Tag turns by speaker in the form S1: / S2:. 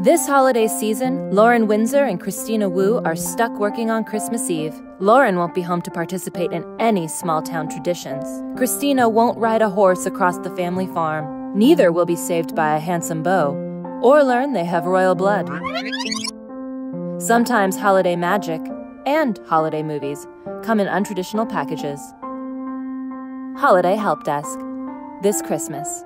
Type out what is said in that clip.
S1: This holiday season, Windsor and Christina Wu are stuck working on Christmas Eve. Lauren won't be home to participate in any small-town traditions. Christina won't ride a horse across the family farm. Neither will be saved by a handsome beau, or learn they have royal blood. Sometimes holiday magic and holiday movies come in untraditional packages. Holiday Help Desk. This Christmas.